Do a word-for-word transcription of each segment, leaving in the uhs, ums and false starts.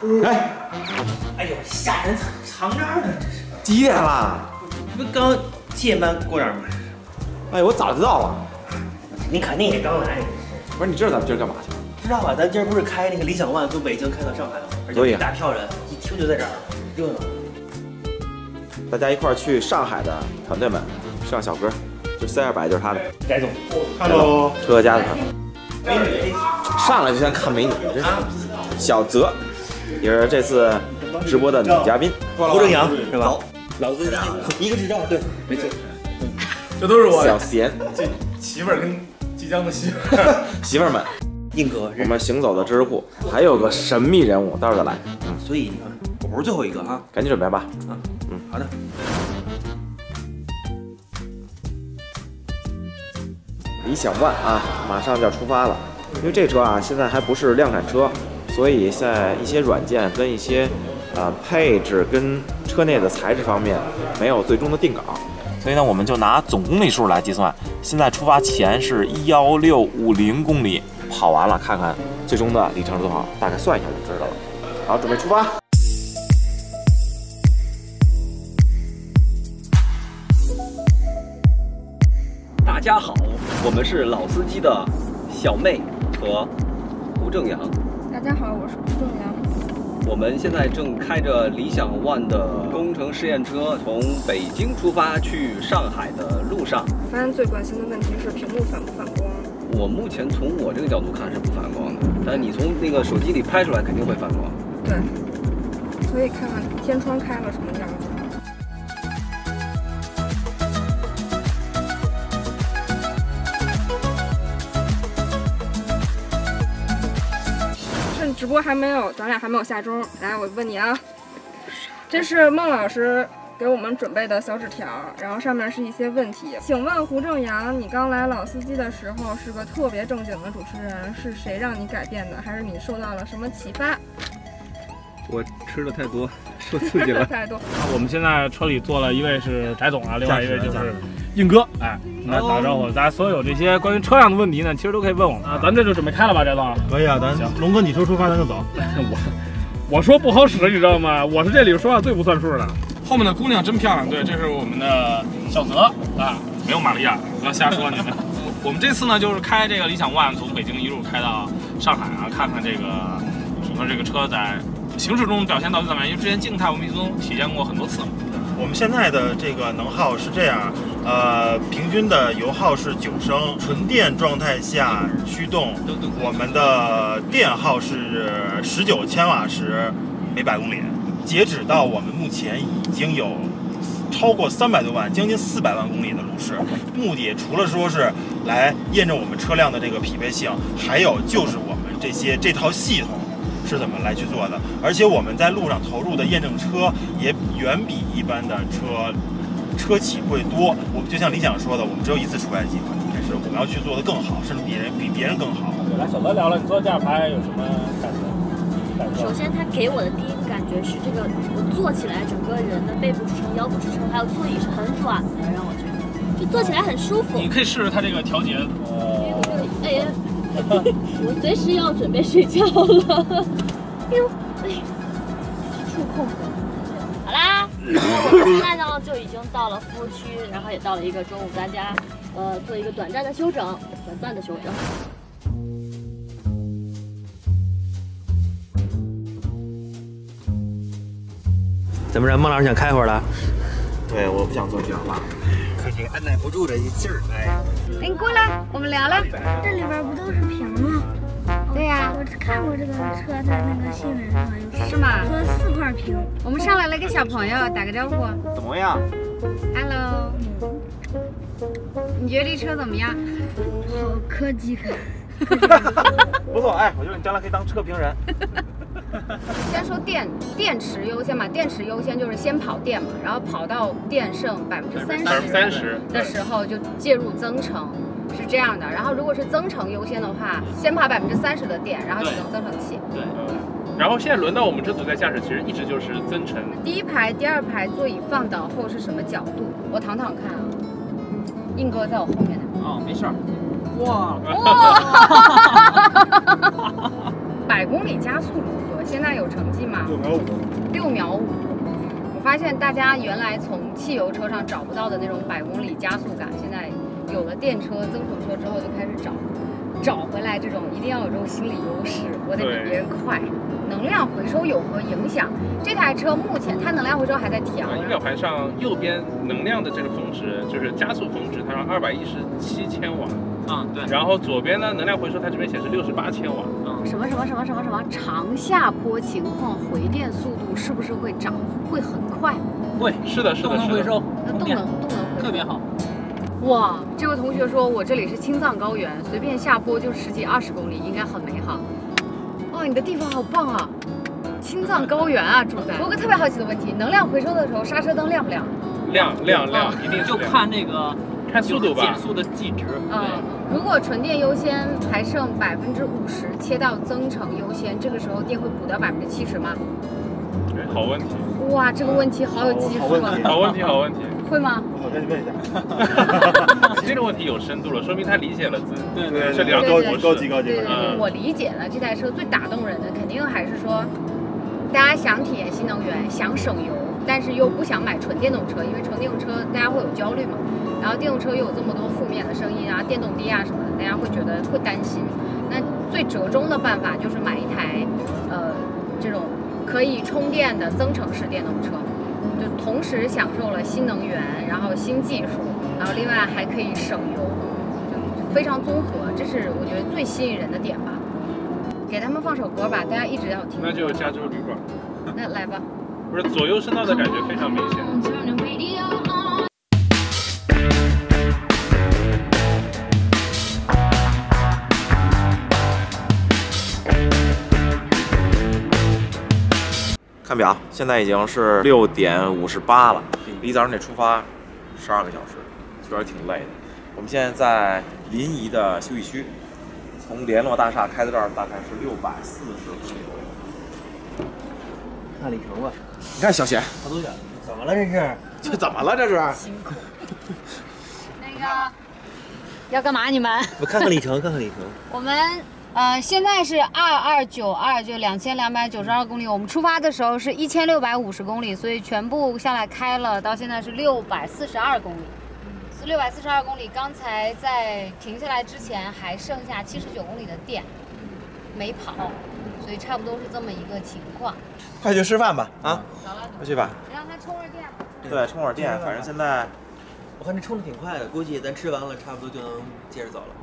哎， 哎呦，吓人藏这儿呢，这是几点了？ 这不刚七点半过点吗？ 哎，我早知道了。 你肯定也刚来。 不是，你知道咱们今儿干嘛去？ 知道吧？咱今儿不是开那个理想ONE从北京开到上海吗？而且大票人一听就在这儿，热闹。 大家一块儿去上海的团队们，上小哥，就 C 二百就是他的。 翟总 ，Hello， 车家的他。 美女， 上来就先看美女，真是。小泽，也是这次直播的女嘉宾， 胡正阳是吧？老司机，一个执照，对，没错。 这都是我小贤， 这媳妇儿跟即将的媳妇儿媳妇儿们， 硬哥， 我们行走的知识库还有个神秘人物，待会儿再来。 嗯，所以我不是最后一个啊， 赶紧准备吧。 嗯嗯，好的。 理想ONE啊，马上就要出发了。因为这车啊，现在还不是量产车，所以在一些软件跟一些呃配置跟车内的材质方面没有最终的定稿。所以呢，我们就拿总公里数来计算。现在出发前是一幺六五零公里，跑完了看看最终的里程是多少，大概算一下就知道了。好，准备出发。 大家好，我们是老司机的小妹和胡正阳。 大家好，我是胡正阳。 我们现在正开着理想ONE的工程试验车，从北京出发去上海的路上。 发现最关心的问题是屏幕反不反光。 我目前从我这个角度看是不反光的，但是你从那个手机里拍出来肯定会反光。 对，所以看看天窗开了什么样子。趁直播还没有，咱俩还没有下钟，来，我问你啊，这是孟老师给我们准备的小纸条，然后上面是一些问题。请问胡正阳，你刚来老司机的时候是个特别正经的主持人，是谁让你改变的？还是你受到了什么启发？ 我吃的太多，受刺激了。 太多。 我们现在车里坐了一位是翟总啊，另外一位就是硬哥，哎，来打个招呼。大家所有这些关于车辆的问题呢，其实都可以问我们啊。咱这就准备开了吧，翟总？ 可以啊，咱行。龙哥，你说出发咱就走。 我我说不好使，你知道吗？我是这里说话最不算数的。 后面的姑娘真漂亮，对，这是我们的小泽啊，没有玛利亚，不要瞎说你们。我们这次呢，就是开这个理想ONE从北京一路开到上海啊，看看这个整个这个车在行驶中表现到底怎么样？因为之前静态我们已经体验过很多次了。 我们现在的这个能耗是这样，呃，平均的油耗是九升，纯电状态下驱动，我们的电耗是十九千瓦时每百公里。截止到我们目前已经有超过三百多万，将近四百万公里的路试。目的除了说是来验证我们车辆的这个匹配性，还有就是我们这些这套系统是怎么来去做的。而且我们在路上投入的验证车也远比一般的车车企会多。我们就像理想说的，我们只有一次出来机会，但是我们要去做得更好，甚至比人比别人更好。 来，小泽聊聊，你坐驾牌有什么感觉？ 首先，他给我的第一个感觉是，这个我坐起来，整个人的背部支撑、腰部支撑，还有座椅是很软的，让我觉得就坐起来很舒服。 你可以试试它这个调节。 哦。哎呀，我随时要准备睡觉了。哎呦，哎，触控的。好啦，我们现在呢就已经到了服务区，然后也到了一个中午大家呃做一个短暂的休整，短暂的休整。 怎么着，孟老师想开会儿了？ 对，我不想坐这样吧。 可这个按耐不住这一劲儿，哎。 哎，你过来，我们聊聊。 这里边不都是屏吗？ 对呀、 啊，我看过这个车的那个新闻上有。 是吗？ 说四块屏。 我们上来了一个小朋友，打个招呼。 怎么样 ？Hello。你觉得这车怎么样？ 好科技感。 不错，哎，我觉得你将来可以当车评人。 先说电电池优先嘛，电池优先就是先跑电嘛，然后跑到电剩百分之三十三十的时候就介入增程，是这样的。然后如果是增程优先的话，先跑百分之三十的电，然后启动增程器。 对。然后现在轮到我们这组在驾驶，其实一直就是增程。 第一排、第二排座椅放倒后是什么角度？我躺躺看啊。硬哥在我后面呢。 哦，没事儿。 哇哇！百公里加速如何？ 现在有成绩吗？ 六秒五。 六秒五。我发现大家原来从汽油车上找不到的那种百公里加速感，现在有了电车、增程车之后就开始找，找回来这种一定要有这种心理优势，我得比别人快。能量回收有何影响？这台车目前它能量回收还在调。 仪表盘上右边能量的这个峰值就是加速峰值，它让二百一十七千瓦。 啊、嗯，对。 然后左边呢，能量回收它这边显示六十八千瓦。 嗯。什么什么什么什么什么长下坡情况，回电速度是不是会涨？会很快？ 会， 是的，是的， 动能回收， 那动能动能回收特别好。 哇，这位同学说我这里是青藏高原，随便下坡就十几二十公里，应该很美好。哇，你的地方好棒啊！青藏高原啊，住在。我有个特别好奇的问题，能量回收的时候刹车灯亮不亮？ 亮亮亮，一定就看那个看速度吧， 减速的计值。 嗯，如果纯电优先还剩百分之五十，切到增程优先，这个时候电会补掉百分之七十吗？ 哎，好问题。 哇，这个问题好有技术啊！ 好问题，好问题。 会吗？ 我赶紧问一下。 这个问题有深度了，说明他理解了自对对这两个高级高级高级。 对对对，我理解了这台车最打动人的，肯定还是说，大家想体验新能源，想省油，但是又不想买纯电动车，因为纯电动车大家会有焦虑嘛。然后电动车又有这么多负面的声音啊，电动低啊什么的，大家会觉得会担心。那最折中的办法就是买一台，呃，这种可以充电的增程式电动车。就同时享受了新能源，然后新技术，然后另外还可以省油，就非常综合，这是我觉得最吸引人的点吧。给他们放首歌吧，大家一直要听。 那就加州旅馆。 那来吧。 不是左右声道的感觉非常明显。 看表，现在已经是六点五十八了，离早上得出发十二个小时，确实挺累的。我们现在在临沂的休息区，从联络大厦开到这儿大概是六百四十公里左右。 看里程吧， 你看小贤， 跑多远？怎么了这是？ 这怎么了这是？ 辛苦。那个要干嘛你们？ 我看看里程，看看里程。 我们。呃，现在是二二九二，就两千两百九十二公里。我们出发的时候是一千六百五十公里，所以全部下来开了，到现在是六百四十二公里。六百四十二公里，刚才在停下来之前还剩下七十九公里的电没跑，所以差不多是这么一个情况。 快去吃饭吧，啊， 早了， 快去吧。 让他充会儿电。 对，充会儿电，反正现在我看这充的挺快的，估计咱吃完了差不多就能接着走了。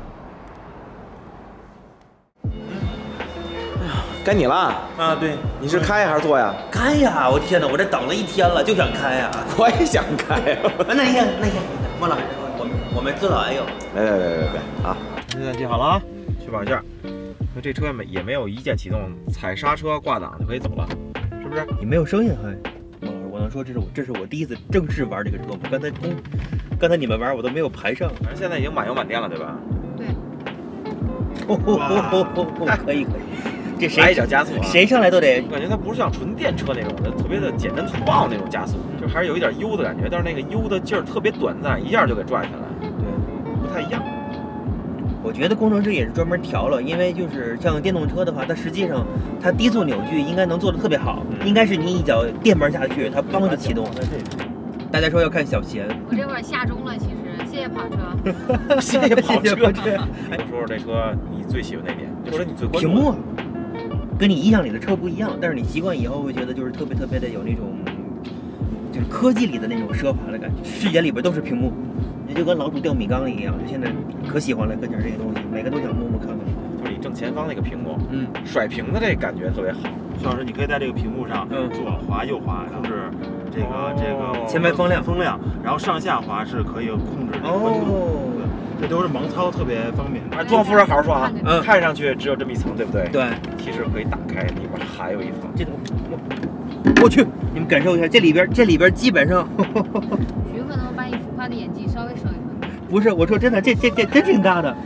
该你了啊！对， 你是开还是坐呀？ 开呀！我天哪，我这等了一天了，就想开呀！ 我也想开呀。 那你看，那你看，孟老师，我们我们尊老爱幼。 别别别别别啊！现在记好了啊，确保一下。那这车没也没有一键启动，踩刹车挂档就可以走了，是不是？ 你没有声音还？孟老师，我能说这是我这是我第一次正式玩这个车吗？刚才刚刚才你们玩我都没有排上。 反正现在已经满油满电了，对吧？ 对。 哦哦哦哦，可以可以。这谁来一脚加速、啊， 谁上来都得。 我感觉它不是像纯电车那种的特别的简单粗暴那种加速，就还是有一点悠的感觉，但是那个悠的劲儿特别短暂，一下就给拽下来。对，不太一样。 我觉得工程师也是专门调了，因为就是像电动车的话，它实际上它低速扭矩应该能做得特别好，嗯、应该是你一脚电门下去，它帮着启动。大家说要看小贤。 我这会儿下钟了，其实谢谢跑车， 谢谢跑车。哎，说说这车你最喜欢哪点，或者你最关注？ 屏幕。跟你印象里的车不一样，但是你习惯以后会觉得就是特别特别的有那种，就是科技里的那种奢华的感觉。视野里边都是屏幕，也就跟老鼠掉米缸里一样。就现在可喜欢了，跟前这些东西，每个都想摸摸看看。 就是你正前方那个屏幕， 嗯， 甩屏的这感觉特别好。 徐老师，你可以在这个屏幕上，嗯，左滑右滑控制这个、哦、这个前排风量， 风量，然后上下滑是可以控制这个温度。哦这都是盲操，特别方便。 哎，庄夫人好好说啊，嗯，看上去只有这么一层，对不对？ 对， 其实可以打开，里边还有一层。 这我我去，你们感受一下，这里边这里边基本上。 徐可能把你浮夸的演技稍微收一收。 不是，我说真的，这这这真挺大的。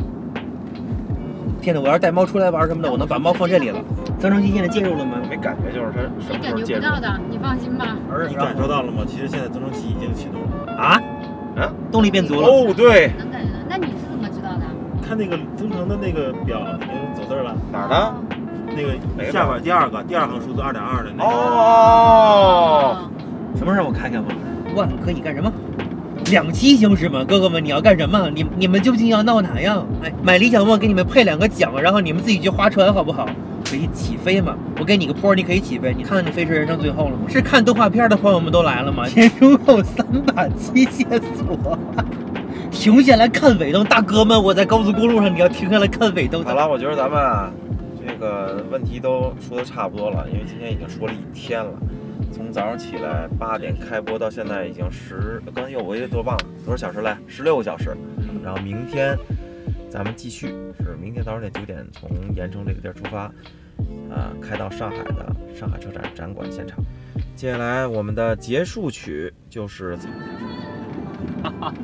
天哪，我要是带猫出来玩什么的，我能把猫放这里了。增程器现在介入了吗？ 没感觉，就是它什么时候介入？ 你感觉不到的，你放心吧。 你感受到了吗？其实现在增程器已经启动了。 啊？啊，动力变足了哦，对， 能感觉到。那你是怎么知道的？ 看那个增程的那个表已经走字了。 哪儿呢？ 那个下边第二个第二行数字二点二的那个。 哦，什么让我看看吗？万可以干什么？两栖行驶吗？哥哥们，你要干什么？你你们究竟要闹哪样？哎，买理想 ONE 给你们配两个桨，然后你们自己去划船好不好？可以起飞吗？我给你个坡，你可以起飞。你看你《飞驰人生最后》了吗？是看动画片的朋友们都来了吗？天空后三把机械锁。停下来看尾灯，大哥们，我在高速公路上，你要停下来看尾灯。 好了，我觉得咱们啊，这个问题都说的差不多了，因为今天已经说了一天了，从早上起来八点开播到现在已经十，刚才又我也多忘了多少小时来，十六个小时。然后明天咱们继续，是明天早上得九点从盐城这个地儿出发，啊、呃，开到上海的上海车展展馆现场。接下来我们的结束曲就是哈哈。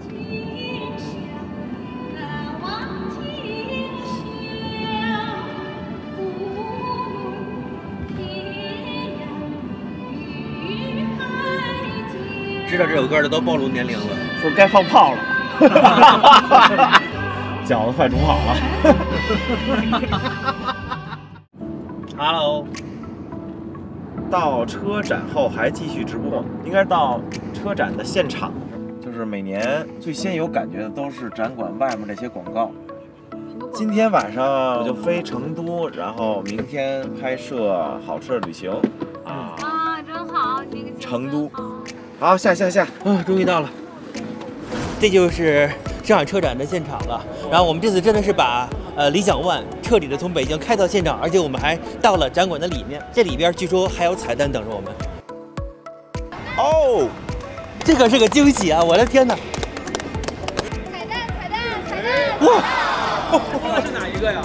知道这首歌的都暴露年龄了， 说该放炮了，饺子快煮好了。 Hello， 到车展后还继续直播，应该是到车展的现场，就是每年最先有感觉的都是展馆外面这些广告。今天晚上我就飞成都，然后明天拍摄好吃的旅行啊啊，真好，这个成都。好，下下下， 啊，终于到了，这就是上海车展的现场了。然后我们这次真的是把呃理想 ONE 彻底的从北京开到现场，而且我们还到了展馆的里面，这里边据说还有彩蛋等着我们。 哦， 这可是个惊喜啊！我的天哪！ 彩蛋，彩蛋，彩蛋！ 哇！ 是哪一个呀？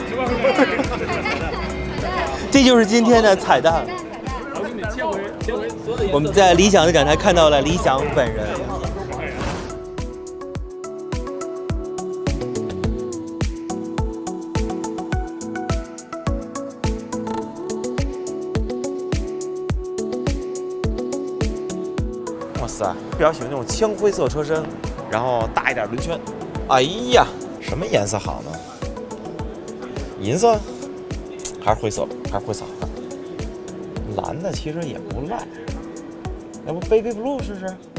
这就是今天的彩蛋。我们在理想的展台看到了理想本人。 哇塞，比较喜欢那种枪灰色车身，然后大一点轮圈。哎呀，什么颜色好呢？银色还是灰色？还是灰色好看？蓝的其实也不赖，要不 baby blue 试试？